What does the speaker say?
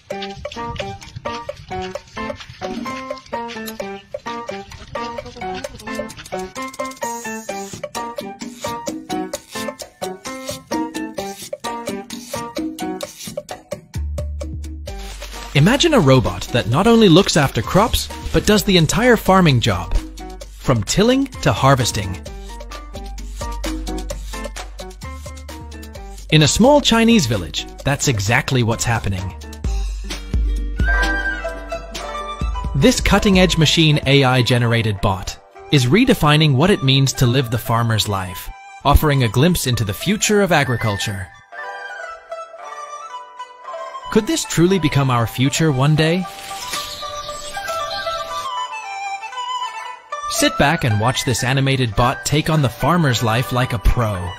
Imagine a robot that not only looks after crops, but does the entire farming job, from tilling to harvesting. In a small Chinese village, that's exactly what's happening. This cutting-edge machine AI-generated bot is redefining what it means to live the farmer's life, offering a glimpse into the future of agriculture. Could this truly become our future one day? Sit back and watch this animated bot take on the farmer's life like a pro.